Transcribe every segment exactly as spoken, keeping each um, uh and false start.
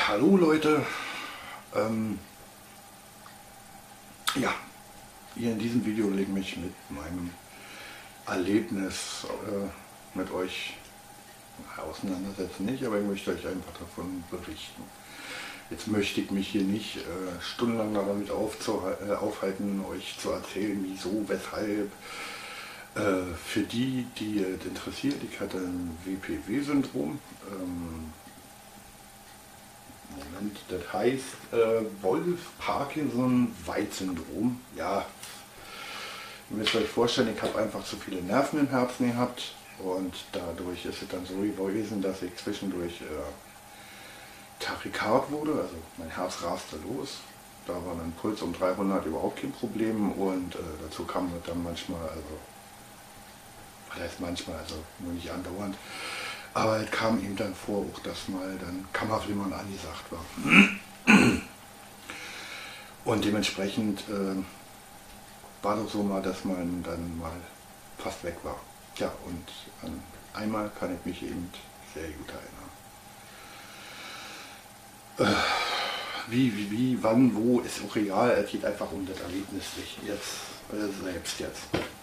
Hallo Leute, ähm, ja, hier in diesem Video will ich mich mit meinem Erlebnis äh, mit euch auseinandersetzen, nicht, aber ich möchte euch einfach davon berichten. Jetzt möchte ich mich hier nicht äh, stundenlang damit äh, aufhalten, euch zu erzählen, wieso, weshalb. Äh, für die, die es interessiert, ich hatte ein W P W-Syndrom. Ähm, Moment, das heißt äh, Wolff-Parkinson-White-Syndrom. Ja, ihr müsst euch vorstellen, ich habe einfach zu viele Nerven im Herzen gehabt und dadurch ist es dann so gewesen, dass ich zwischendurch äh, Tachykard wurde, also mein Herz raste los. Da war ein Puls um dreihundert überhaupt kein Problem und äh, dazu kam das dann manchmal, also, was heißt manchmal, also nur nicht andauernd. Aber es kam ihm dann vor, auch dass mal dann Kammerflimmern angesagt war. Und dementsprechend äh, war es so mal, dass man dann mal fast weg war. Ja, und an einmal kann ich mich eben sehr gut erinnern. Äh, wie, wie, wie, wann, wo, ist auch egal. Es geht einfach um das Erlebnis sich jetzt, äh, selbst jetzt.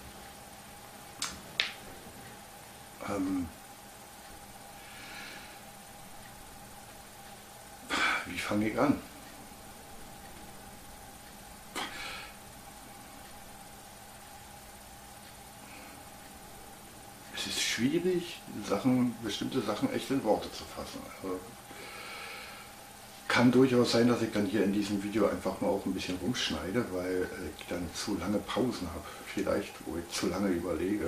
Ähm, Wie fange ich an? Es ist schwierig, Sachen, bestimmte Sachen echt in Worte zu fassen. Also, kann durchaus sein, dass ich dann hier in diesem Video einfach mal auch ein bisschen rumschneide, weil ich dann zu lange Pausen habe. Vielleicht, wo ich zu lange überlege.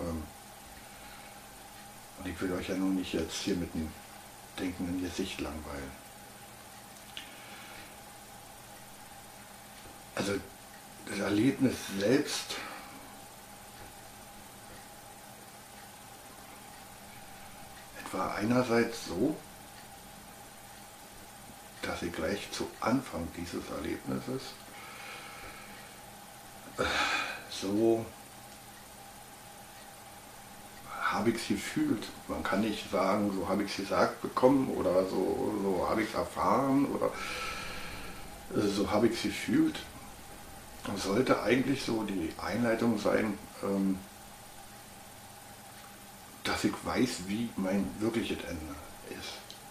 Und ich will euch ja nun nicht jetzt hier mit einem denkenden Gesicht langweilen. Also das Erlebnis selbst war einerseits so, dass ich gleich zu Anfang dieses Erlebnisses so habe ich es gefühlt. Man kann nicht sagen, so habe ich es gesagt bekommen oder so, so habe ich es erfahren oder so habe ich es gefühlt. Sollte eigentlich so die Einleitung sein, ähm, dass ich weiß, wie mein wirkliches Ende ist.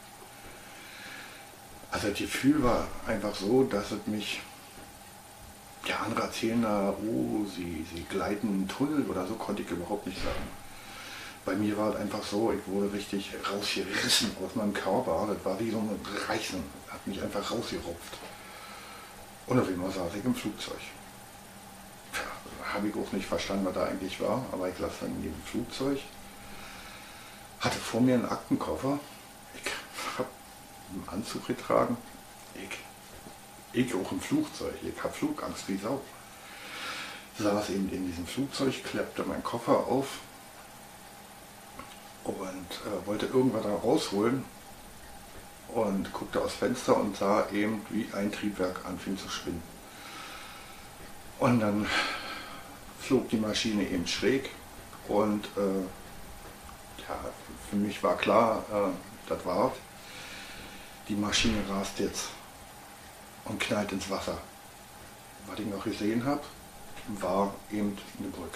Also das Gefühl war einfach so, dass es mich, ja, andere erzählen da, oh, sie, sie gleiten in einen Tunnel oder so, konnte ich überhaupt nicht sagen. Bei mir war es einfach so, ich wurde richtig rausgerissen aus meinem Körper, das war wie so ein Reißen, hat mich einfach rausgerupft. Und auf einmal saß ich im Flugzeug. Habe ich auch nicht verstanden, was da eigentlich war, aber ich saß dann in dem Flugzeug, hatte vor mir einen Aktenkoffer, ich habe einen Anzug getragen, ich, ich auch im Flugzeug, ich habe Flugangst wie Sau. Saß eben in diesem Flugzeug, klappte meinen Koffer auf und äh, wollte irgendwas da rausholen und guckte aus Fenster und sah eben, wie ein Triebwerk anfing zu schwinden. Und dann flog die Maschine eben schräg und äh, ja, für mich war klar, äh, das war's. Die Maschine rast jetzt und knallt ins Wasser. Was ich noch gesehen habe, war eben eine Brücke.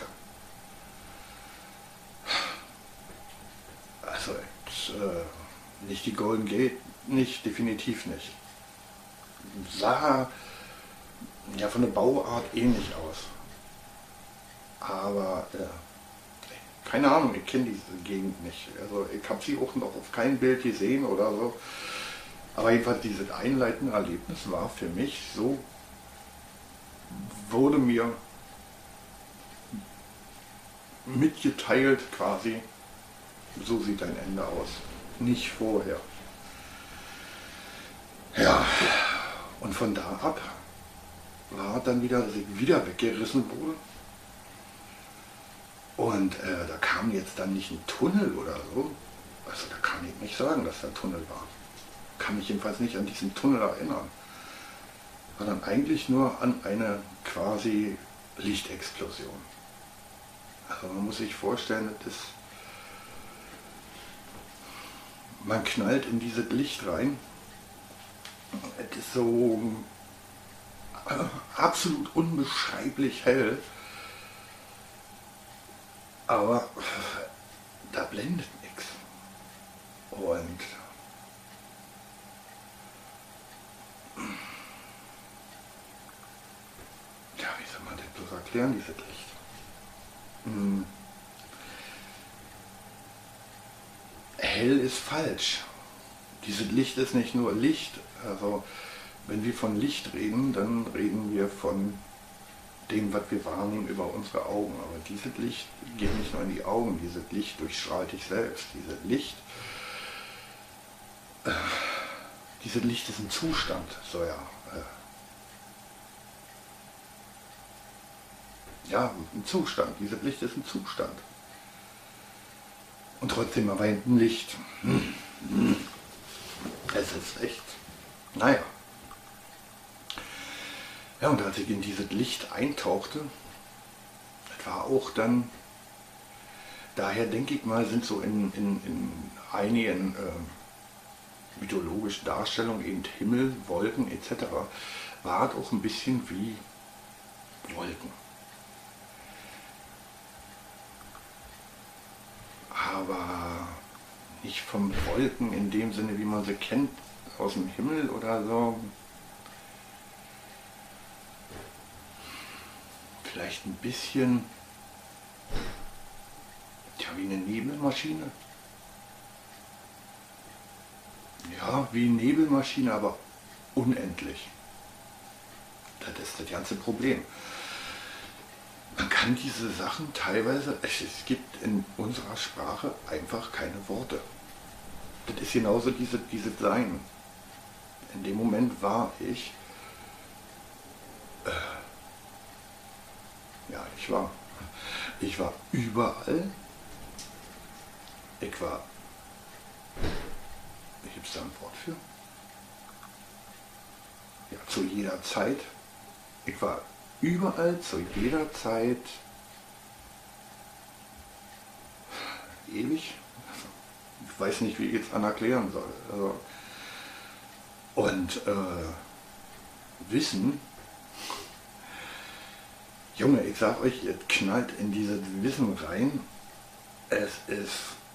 Also äh, nicht die Golden Gate, nicht, definitiv nicht. Sah ja von der Bauart ähnlich aus. Aber äh, keine Ahnung, ich kenne diese Gegend nicht. Also ich habe sie auch noch auf kein Bild gesehen oder so. Aber jedenfalls dieses einleitende Erlebnis war für mich so, wurde mir mitgeteilt quasi, so sieht dein Ende aus. Nicht vorher. Ja, und von da ab war dann wieder, dass ich wieder weggerissen wurde. Und äh, da kam jetzt dann nicht ein Tunnel oder so. Also da kann ich nicht sagen, dass da ein Tunnel war. Kann mich jedenfalls nicht an diesen Tunnel erinnern. Sondern eigentlich nur an eine quasi Lichtexplosion. Also man muss sich vorstellen, das ist, man knallt in dieses Licht rein es ist so äh, absolut unbeschreiblich hell, aber da blendet nichts. Und ja, wie soll man das bloß erklären, dieses Licht? Hm. Hell ist falsch. Dieses Licht ist nicht nur Licht. Also wenn wir von Licht reden, dann reden wir von dem, was wir wahrnehmen über unsere Augen. Aber dieses Licht geht nicht nur in die Augen, dieses Licht durchstrahlt dich selbst. Dieses Licht, äh, dieses Licht ist ein Zustand, so ja. Äh, ja, ein Zustand. Dieses Licht ist ein Zustand. Und trotzdem aber hinten Licht. Hm. Hm. Es ist echt, naja. Ja, und als ich in dieses Licht eintauchte, das war auch dann, daher denke ich mal, sind so in, in, in einigen äh, mythologischen Darstellungen eben Himmel, Wolken et cetera war es auch ein bisschen wie Wolken. Aber nicht vom Wolken in dem Sinne, wie man sie kennt, aus dem Himmel oder so. Vielleicht ein bisschen, tja, wie eine Nebelmaschine. Ja, wie eine Nebelmaschine, aber unendlich. Das ist das ganze Problem. Man kann diese Sachen teilweise, es, es gibt in unserer Sprache einfach keine Worte. Das ist genauso diese, diese Sein. In dem Moment war ich, äh, ja, ich war, ich war überall, ich war, wie gibt es da ein Wort für? Ja, zu jeder Zeit, ich war überall, zu jeder Zeit, ewig. Ich weiß nicht, wie ich jetzt an erklären soll. Also, und äh, Wissen, Junge, ich sag euch, ihr knallt in dieses Wissen rein. Es ist,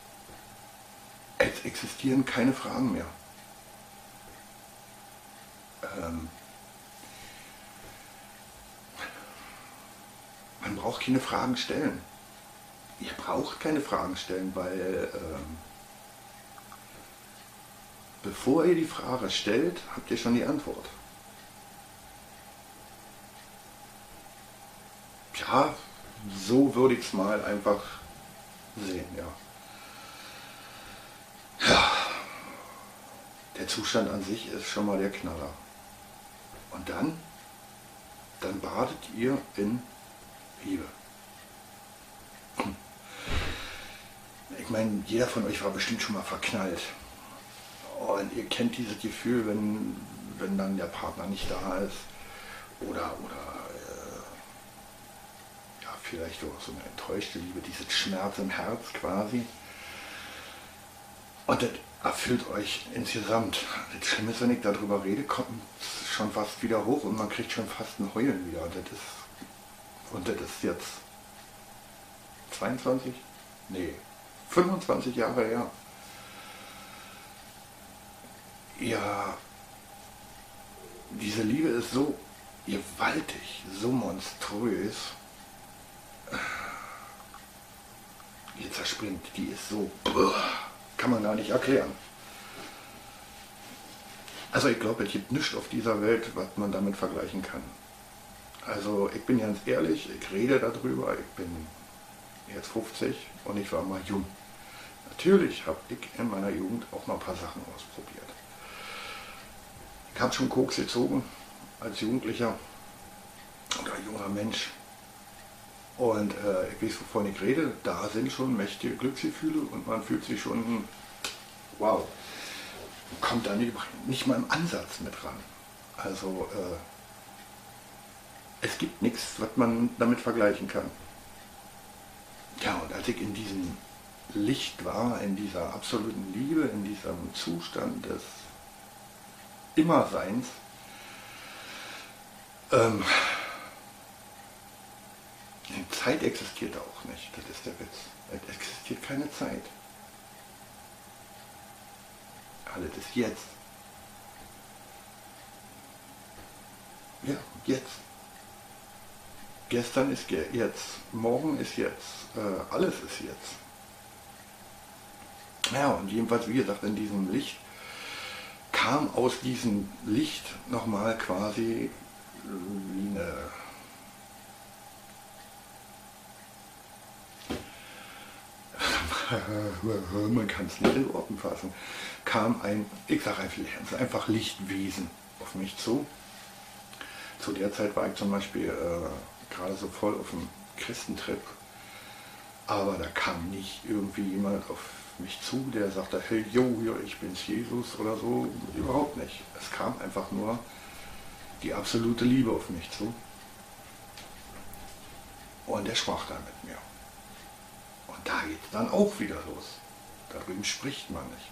es existieren keine Fragen mehr. Ähm, man braucht keine Fragen stellen. Ihr braucht keine Fragen stellen, weil ähm, bevor ihr die Frage stellt, habt ihr schon die Antwort. Ja, so würde ich es mal einfach sehen, ja. Ja. Der Zustand an sich ist schon mal der Knaller. Und dann, dann badet ihr in Liebe. Ich meine, jeder von euch war bestimmt schon mal verknallt. Und ihr kennt dieses Gefühl, wenn, wenn dann der Partner nicht da ist. Oder, oder äh, ja, vielleicht auch so eine enttäuschte Liebe, dieses Schmerz im Herz quasi. Und das erfüllt euch insgesamt. Das Schlimme ist, wenn ich darüber rede, kommt es schon fast wieder hoch und man kriegt schon fast ein Heulen wieder. Und das ist, und das ist jetzt zweiundzwanzig? Nee, fünfundzwanzig Jahre her. Ja, diese Liebe ist so gewaltig, so monströs. Die zerspringt, die ist so, kann man gar nicht erklären. Also ich glaube, es gibt nichts auf dieser Welt, was man damit vergleichen kann. Also ich bin ganz ehrlich, ich rede darüber, ich bin jetzt fünfzig und ich war mal jung. Natürlich habe ich in meiner Jugend auch mal ein paar Sachen ausprobiert. Ich habe schon Koks gezogen als Jugendlicher oder junger Mensch. Und äh, ich weiß, wovon ich rede, da sind schon mächtige Glücksgefühle und man fühlt sich schon, wow, kommt da nicht, nicht mal im Ansatz mit ran. Also äh, es gibt nichts, was man damit vergleichen kann. Ja, und als ich in diesem Licht war, in dieser absoluten Liebe, in diesem Zustand des Immerseins. Ähm, Zeit existiert auch nicht, das ist der Witz. Es existiert keine Zeit. Alles ist jetzt. Ja, jetzt. Gestern ist jetzt, morgen ist jetzt, äh, alles ist jetzt. Ja, und jedenfalls, wie gesagt, in diesem Licht kam aus diesem Licht nochmal quasi wie eine man kann es nicht in Worten fassen, kam ein, ich sage einfach, einfach Lichtwesen auf mich zu. Zu der Zeit war ich zum Beispiel äh, gerade so voll auf dem Christentrip, aber da kam nicht irgendwie jemand auf mich zu, der sagte, hey, yo, ich bin's Jesus oder so, überhaupt nicht. Es kam einfach nur die absolute Liebe auf mich zu und er sprach dann mit mir. Und da geht es dann auch wieder los. Da drüben spricht man nicht.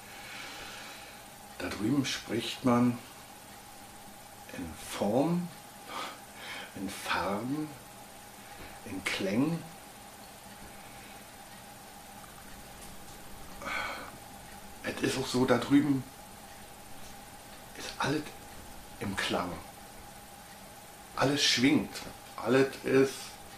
Da drüben spricht man in Form, in Farben, in Klängen. Es ist auch so, da drüben ist alles im Klang. Alles schwingt. Alles ist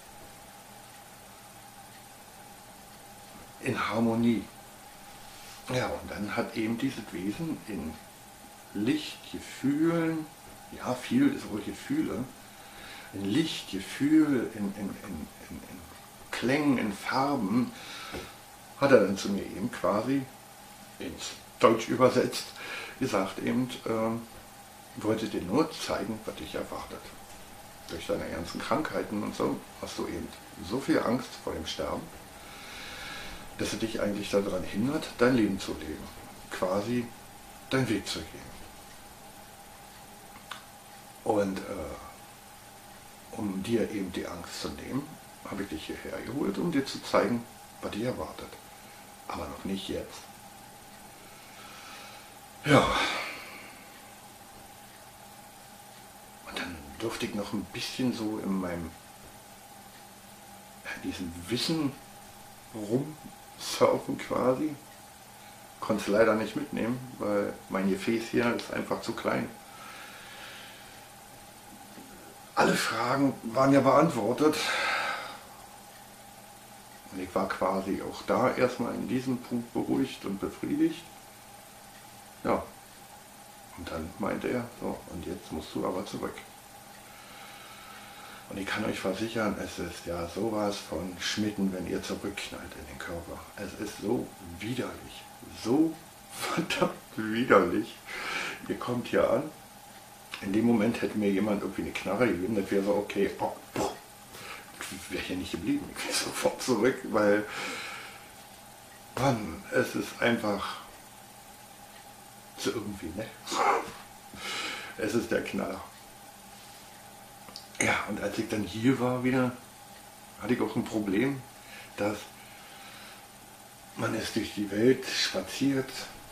in Harmonie. Ja, und dann hat eben dieses Wesen in Licht, Gefühlen, ja, viel ist wohl Gefühle, in Licht, Gefühl, in, in, in, in, in Klängen, in Farben, hat er dann zu mir eben quasi ins Deutsch übersetzt gesagt eben, äh, wollte dir nur zeigen, was dich erwartet. Durch deine ganzen Krankheiten und so hast du eben so viel Angst vor dem Sterben, dass es dich eigentlich daran hindert, dein Leben zu leben, quasi deinen Weg zu gehen. Und äh, um dir eben die Angst zu nehmen, habe ich dich hierher geholt, um dir zu zeigen, was dich erwartet. Aber noch nicht jetzt. Ja. Und dann durfte ich noch ein bisschen so in meinem, in diesem Wissen rumsurfen quasi. Konnte es leider nicht mitnehmen, weil mein Gefäß hier ist einfach zu klein. Alle Fragen waren ja beantwortet. Und ich war quasi auch da erstmal in diesem Punkt beruhigt und befriedigt. Ja. Und dann meinte er, so, und jetzt musst du aber zurück. Und ich kann euch versichern, es ist ja sowas von Schmitten, wenn ihr zurückknallt in den Körper. Es ist so widerlich, so verdammt widerlich. Ihr kommt hier an, in dem Moment hätte mir jemand irgendwie eine Knarre gegeben, das wäre so, okay, oh, ich wäre hier nicht geblieben, ich wäre sofort zurück, weil, Mann, es ist einfach so irgendwie, ne? Es ist der Knaller. Ja, und als ich dann hier war wieder, hatte ich auch ein Problem, dass man ist durch die Welt spaziert,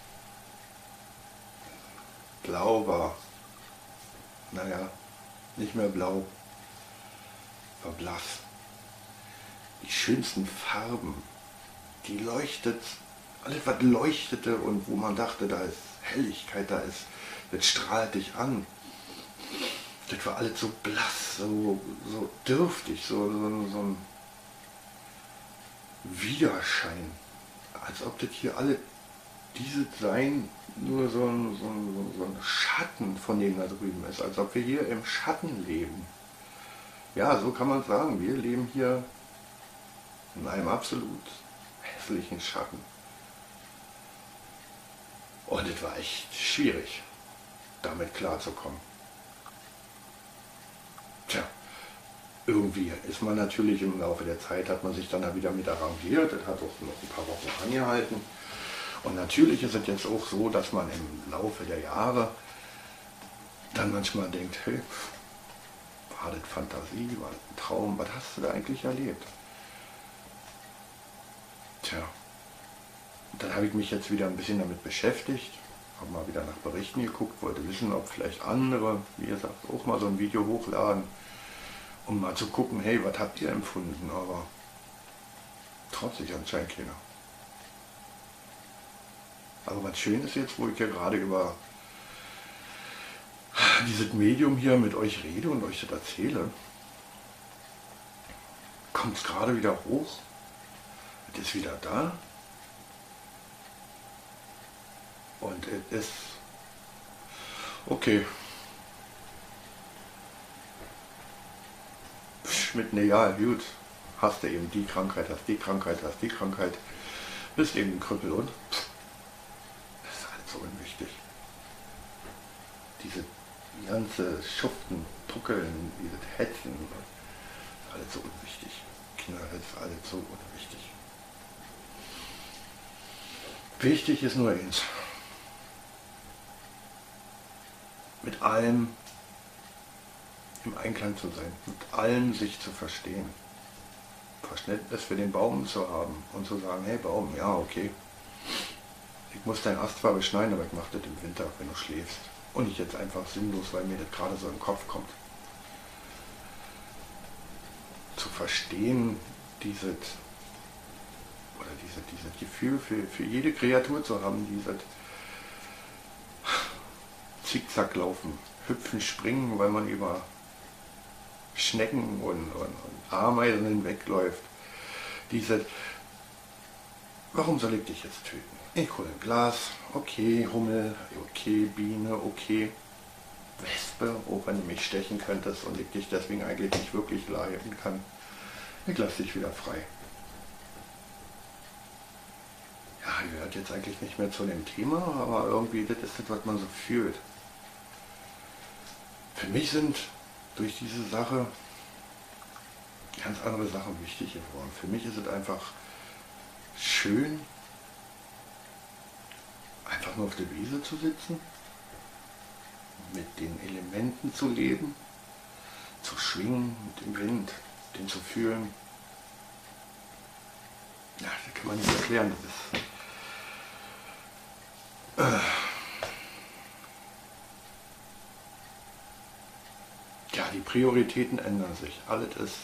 blau war, naja, nicht mehr blau, war blass. Die schönsten Farben, die leuchtet, alles was leuchtete und wo man dachte, da ist Helligkeit, da ist, das strahlt dich an. Das war alles so blass, so, so dürftig, so, so, so ein Widerschein. Als ob das hier alle, dieses Sein nur so ein, so, ein, so ein Schatten von dem da drüben ist. Als ob wir hier im Schatten leben. Ja, so kann man sagen, wir leben hier in einem absolut hässlichen Schatten. Und es war echt schwierig, damit klarzukommen. Tja, irgendwie ist man natürlich im Laufe der Zeit, hat man sich dann da wieder mit arrangiert, das hat auch noch ein paar Wochen angehalten. Und natürlich ist es jetzt auch so, dass man im Laufe der Jahre dann manchmal denkt, hey, war das Fantasie, war das ein Traum, was hast du da eigentlich erlebt? Tja, dann habe ich mich jetzt wieder ein bisschen damit beschäftigt Habe mal wieder nach Berichten geguckt, wollte wissen, ob vielleicht andere, wie ihr sagt, auch mal so ein Video hochladen, um mal zu gucken, hey, was habt ihr empfunden, aber traut sich anscheinend keiner. Aber was schön ist jetzt, wo ich ja gerade über dieses Medium hier mit euch rede und euch das erzähle, kommt es gerade wieder hoch, es ist wieder da und es ist okay. Mit egal, gut, hast du eben die Krankheit, hast die Krankheit, hast die Krankheit, bist eben ein Krüppel und das ist alles so unwichtig. Diese ganze Schuften, Tuckeln, diese Hetzen, alles so unwichtig. Kinder, das ist alles so unwichtig. Wichtig ist nur eins. Mit allem im Einklang zu sein, mit allem sich zu verstehen. Verständnis für den Baum zu haben und zu sagen, hey Baum, ja okay, ich muss deinen Ast zwar beschneiden, aber ich mache das im Winter, wenn du schläfst. Und nicht jetzt einfach sinnlos, weil mir das gerade so im Kopf kommt. Zu verstehen, dieses, oder diese, dieses Gefühl für, für jede Kreatur zu haben, dieses Zickzack laufen, hüpfen, springen, weil man über Schnecken und, und, und Ameisen hinwegläuft. Diese, warum soll ich dich jetzt töten? Ich hole ein Glas, okay, Hummel, okay, Biene, okay, Wespe, auch wenn du mich stechen könntest und ich dich deswegen eigentlich nicht wirklich leiden kann. Ich lasse dich wieder frei. Ja, gehört jetzt eigentlich nicht mehr zu dem Thema, aber irgendwie, das ist das, was man so fühlt. Für mich sind durch diese Sache ganz andere Sachen wichtig geworden. Für mich ist es einfach schön, einfach nur auf der Wiese zu sitzen, mit den Elementen zu leben, zu schwingen mit dem Wind, den zu fühlen. Ja, das kann man nicht erklären. Das ist, äh, ja, die Prioritäten ändern sich. Alles ist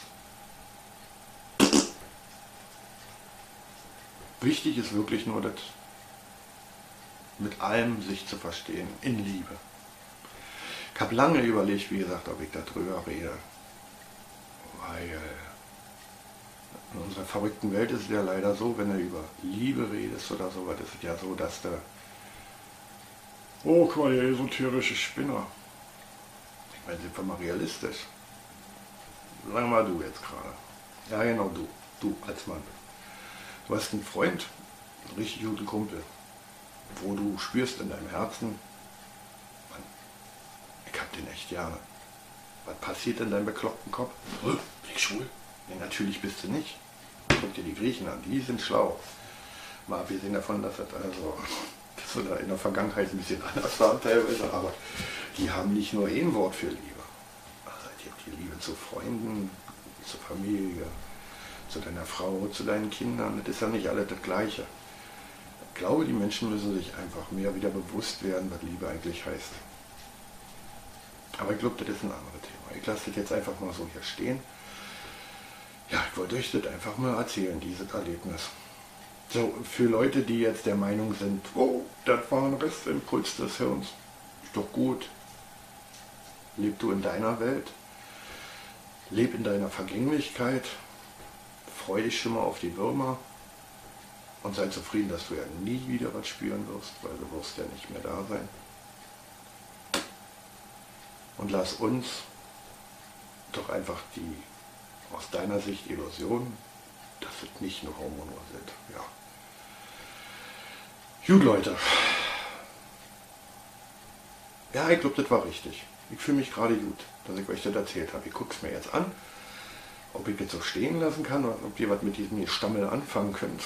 wichtig, ist wirklich nur das, mit allem sich zu verstehen, in Liebe. Ich habe lange überlegt, wie gesagt, ob ich darüber rede, weil in unserer verrückten Welt ist es ja leider so, wenn du über Liebe redest oder sowas, ist es ja so, dass der, oh, guck mal, der esoterische Spinner. Ich meine, sind wir mal realistisch. Sag mal du jetzt gerade. Ja, genau, du. Du als Mann. Du hast einen Freund, einen richtig guten Kumpel, wo du spürst in deinem Herzen, Mann, ich hab den echt gerne. Was passiert in deinem bekloppten Kopf? Bin ich schwul? Nee, natürlich bist du nicht. Guck dir die Griechen an, die sind schlau. Mal abgesehen davon, dass das also das oder in der Vergangenheit ein bisschen anders war teilweise, aber die haben nicht nur ein Wort für Liebe. Also die haben die Liebe zu Freunden, zur Familie, zu deiner Frau, zu deinen Kindern. Das ist ja nicht alles das Gleiche. Ich glaube, die Menschen müssen sich einfach mehr wieder bewusst werden, was Liebe eigentlich heißt. Aber ich glaube, das ist ein anderes Thema. Ich lasse das jetzt einfach mal so hier stehen. Ja, ich wollte euch das einfach mal erzählen, dieses Erlebnis. So, für Leute, die jetzt der Meinung sind, oh, das war ein Restimpuls des Hirns, ist doch gut. Leb du in deiner Welt, leb in deiner Vergänglichkeit, freu dich schon mal auf die Würmer und sei zufrieden, dass du ja nie wieder was spüren wirst, weil du wirst ja nicht mehr da sein. Und lass uns doch einfach die aus deiner Sicht Illusionen, dass es nicht nur Hormone sind. Ja. Gut, Leute. Ja, ich glaube, das war richtig. Ich fühle mich gerade gut, dass ich euch das erzählt habe. Ich gucke es mir jetzt an, ob ich das so stehen lassen kann oder ob ihr was mit diesem Stammel anfangen könnt.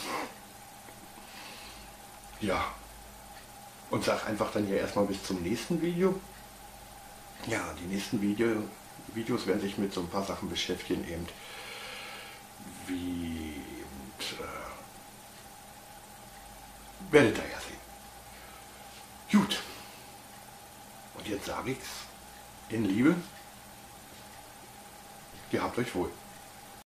Ja. Und sag einfach dann hier erstmal bis zum nächsten Video. Ja, die nächsten Video, Videos werden sich mit so ein paar Sachen beschäftigen, eben wie und, äh, werdet ihr ja sehen. Gut. Und jetzt sage ich's in Liebe, gehabt euch wohl.